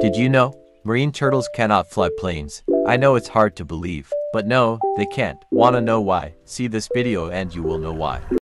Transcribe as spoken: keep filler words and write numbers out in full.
Did you know? Marine turtles cannot fly planes. I know it's hard to believe, but no, they can't. Wanna know why? See this video and you will know why.